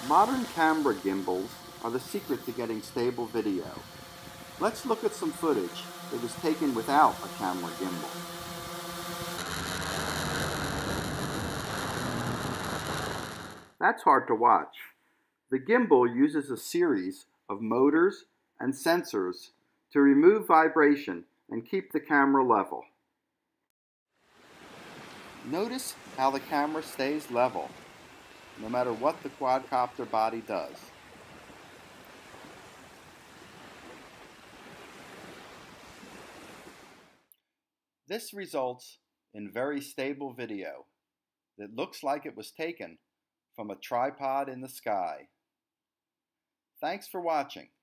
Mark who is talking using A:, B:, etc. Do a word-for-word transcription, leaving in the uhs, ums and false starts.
A: Modern camera gimbals are the secret to getting stable video. Let's look at some footage that was taken without a camera gimbal. That's hard to watch. The gimbal uses a series of motors and sensors to remove vibration and keep the camera level. Notice how the camera stays level, no matter what the quadcopter body does. This results in very stable video that looks like it was taken from a tripod in the sky. Thanks for watching.